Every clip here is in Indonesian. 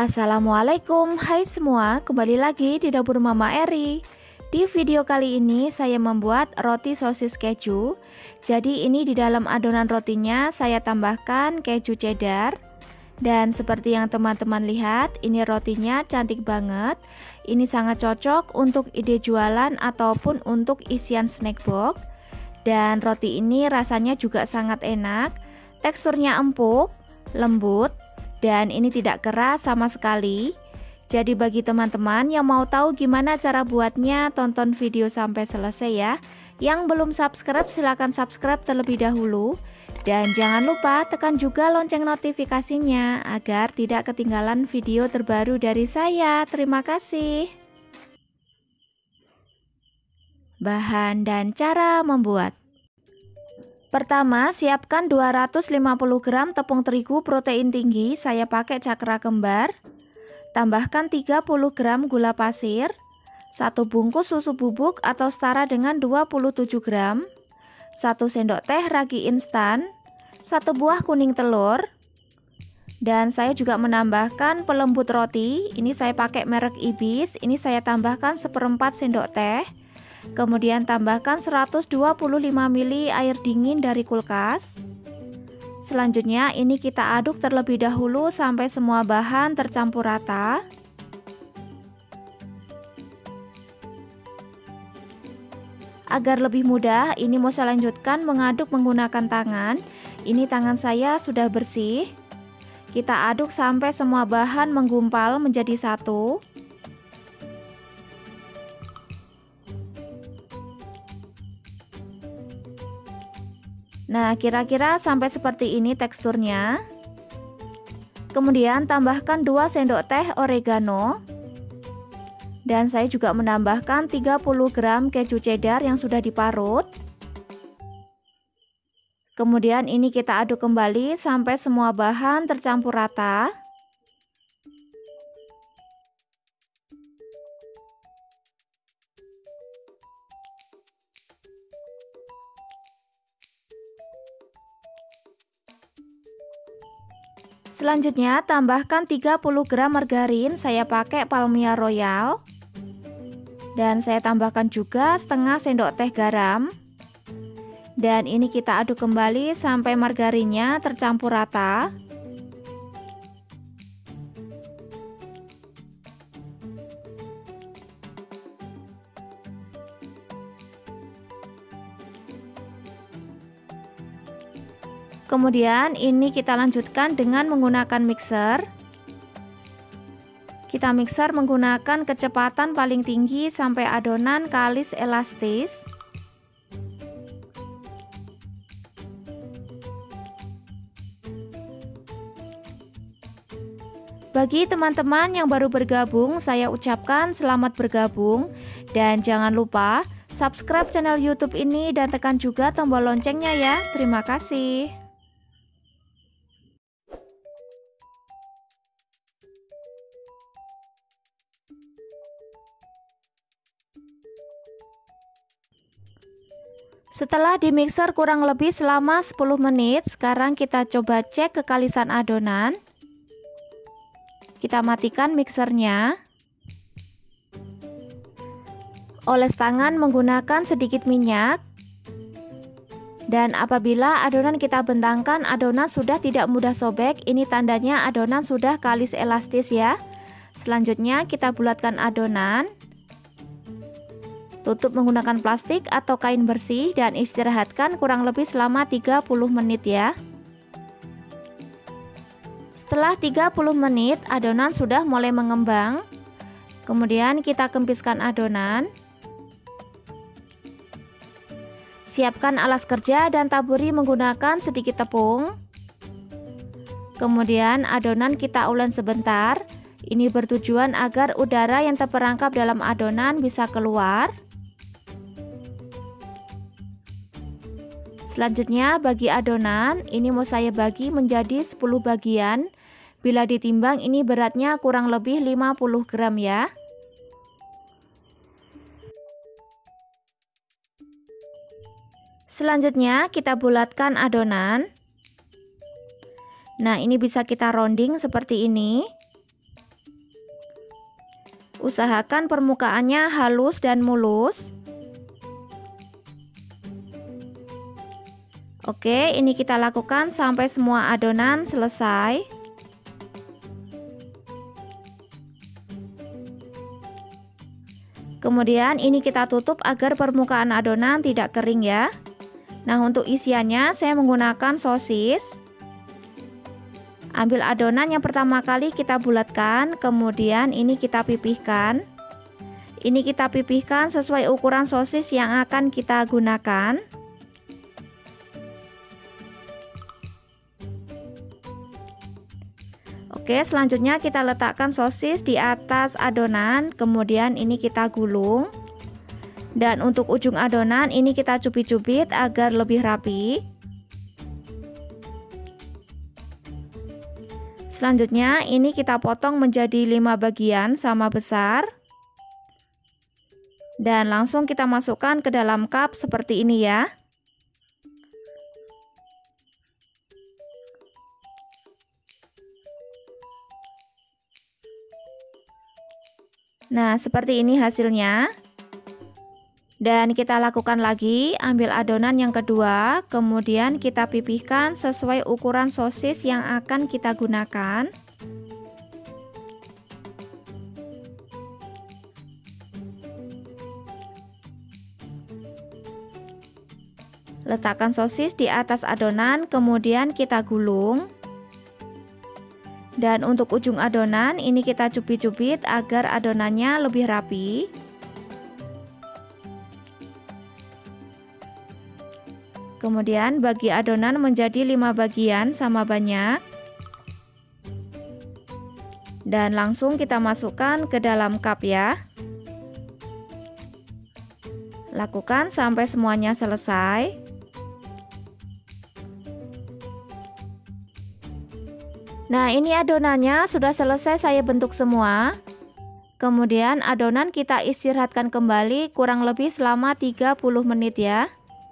Assalamualaikum, hai semua, kembali lagi di dapur Mama Eri. Di video kali ini saya membuat roti sosis keju. Jadi ini di dalam adonan rotinya saya tambahkan keju cheddar. Dan seperti yang teman-teman lihat, ini rotinya cantik banget. Ini sangat cocok untuk ide jualan ataupun untuk isian snack box. Dan roti ini rasanya juga sangat enak. Teksturnya empuk, lembut, dan ini tidak keras sama sekali. Jadi bagi teman-teman yang mau tahu gimana cara buatnya, tonton video sampai selesai ya. Yang belum subscribe silahkan subscribe terlebih dahulu. Dan jangan lupa tekan juga lonceng notifikasinya agar tidak ketinggalan video terbaru dari saya. Terima kasih. Bahan dan cara membuat. Pertama, siapkan 250 gram tepung terigu protein tinggi, saya pakai cakra kembar. Tambahkan 30 gram gula pasir, 1 bungkus susu bubuk atau setara dengan 27 gram, 1 sendok teh ragi instan, 1 buah kuning telur. Dan saya juga menambahkan pelembut roti, ini saya pakai merek Ibis, ini saya tambahkan 1/4 sendok teh. Kemudian tambahkan 125 ml air dingin dari kulkas. Selanjutnya ini kita aduk terlebih dahulu sampai semua bahan tercampur rata. Agar lebih mudah, ini mau saya lanjutkan mengaduk menggunakan tangan. Ini tangan saya sudah bersih. Kita aduk sampai semua bahan menggumpal menjadi satu. Nah, kira-kira sampai seperti ini teksturnya. Kemudian tambahkan 2 sendok teh oregano. Dan saya juga menambahkan 30 gram keju cheddar yang sudah diparut. Kemudian ini kita aduk kembali sampai semua bahan tercampur rata. Selanjutnya tambahkan 30 gram margarin, saya pakai Palmia Royal. Dan saya tambahkan juga setengah sendok teh garam. Dan ini kita aduk kembali sampai margarinnya tercampur rata. Kemudian ini kita lanjutkan dengan menggunakan mixer. Kita mixer menggunakan kecepatan paling tinggi sampai adonan kalis elastis. Bagi teman-teman yang baru bergabung, saya ucapkan selamat bergabung. Dan jangan lupa subscribe channel YouTube ini dan tekan juga tombol loncengnya ya. Terima kasih. Setelah dimixer kurang lebih selama 10 menit, sekarang kita coba cek kekalisan adonan. Kita matikan mixernya. Oles tangan menggunakan sedikit minyak. Dan apabila adonan kita bentangkan, adonan sudah tidak mudah sobek, ini tandanya adonan sudah kalis elastis ya. Selanjutnya kita bulatkan adonan. Tutup menggunakan plastik atau kain bersih dan istirahatkan kurang lebih selama 30 menit ya. Setelah 30 menit adonan sudah mulai mengembang. Kemudian kita kempiskan adonan. Siapkan alas kerja dan taburi menggunakan sedikit tepung. Kemudian adonan kita ulen sebentar. Ini bertujuan agar udara yang terperangkap dalam adonan bisa keluar. Selanjutnya bagi adonan, ini mau saya bagi menjadi 10 bagian. Bila ditimbang ini beratnya kurang lebih 50 gram ya. Selanjutnya kita bulatkan adonan. Nah, ini bisa kita rounding seperti ini. Usahakan permukaannya halus dan mulus. Oke, ini kita lakukan sampai semua adonan selesai. Kemudian ini kita tutup agar permukaan adonan tidak kering ya. Nah, untuk isiannya saya menggunakan sosis. Ambil adonan yang pertama kali kita bulatkan, kemudian ini kita pipihkan. Ini kita pipihkan sesuai ukuran sosis yang akan kita gunakan. Oke, selanjutnya kita letakkan sosis di atas adonan, kemudian ini kita gulung. Dan untuk ujung adonan ini kita cubit-cubit agar lebih rapi. Selanjutnya ini kita potong menjadi 5 bagian sama besar. Dan langsung kita masukkan ke dalam cup seperti ini ya. Nah, seperti ini hasilnya. Dan kita lakukan lagi, ambil adonan yang kedua, kemudian kita pipihkan sesuai ukuran sosis yang akan kita gunakan. Letakkan sosis di atas adonan, kemudian kita gulung. Dan untuk ujung adonan ini kita cubit-cubit agar adonannya lebih rapi. Kemudian bagi adonan menjadi 5 bagian sama banyak. Dan langsung kita masukkan ke dalam cup ya. Lakukan sampai semuanya selesai. Nah, ini adonannya sudah selesai saya bentuk semua. Kemudian adonan kita istirahatkan kembali kurang lebih selama 30 menit ya.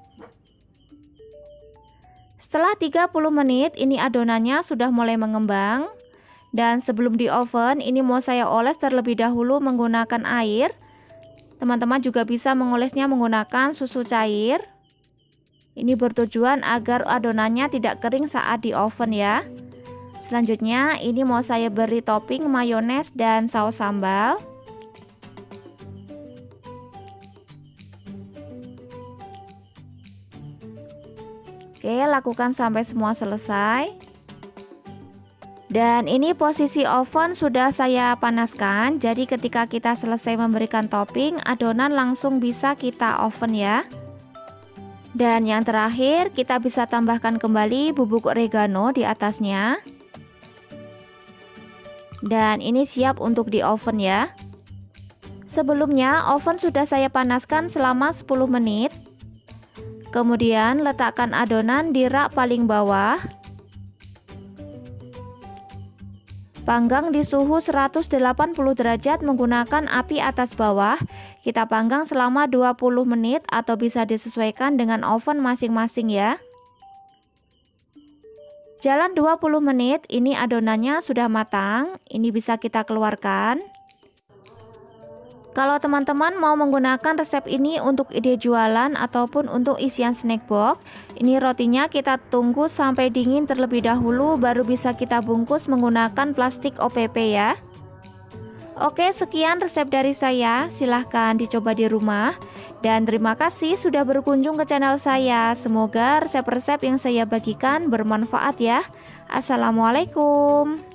Setelah 30 menit ini adonannya sudah mulai mengembang. Dan sebelum di oven ini mau saya oles terlebih dahulu menggunakan air. Teman-teman juga bisa mengolesnya menggunakan susu cair. Ini bertujuan agar adonannya tidak kering saat di oven ya. Selanjutnya ini mau saya beri topping mayones dan saus sambal. Oke, lakukan sampai semua selesai. Dan ini posisi oven sudah saya panaskan. Jadi ketika kita selesai memberikan topping, adonan langsung bisa kita oven ya. Dan yang terakhir kita bisa tambahkan kembali bubuk oregano di atasnya. Dan ini siap untuk di oven ya. Sebelumnya oven sudah saya panaskan selama 10 menit. Kemudian letakkan adonan di rak paling bawah. Panggang di suhu 180 derajat menggunakan api atas bawah. Kita panggang selama 20 menit atau bisa disesuaikan dengan oven masing-masing ya. Jalan 20 menit, ini adonannya sudah matang. Ini bisa kita keluarkan. Kalau teman-teman mau menggunakan resep ini untuk ide jualan ataupun untuk isian snack box, ini rotinya kita tunggu sampai dingin terlebih dahulu baru bisa kita bungkus menggunakan plastik OPP ya. Oke, sekian resep dari saya, silahkan dicoba di rumah. Dan terima kasih sudah berkunjung ke channel saya. Semoga resep-resep yang saya bagikan bermanfaat ya. Assalamualaikum.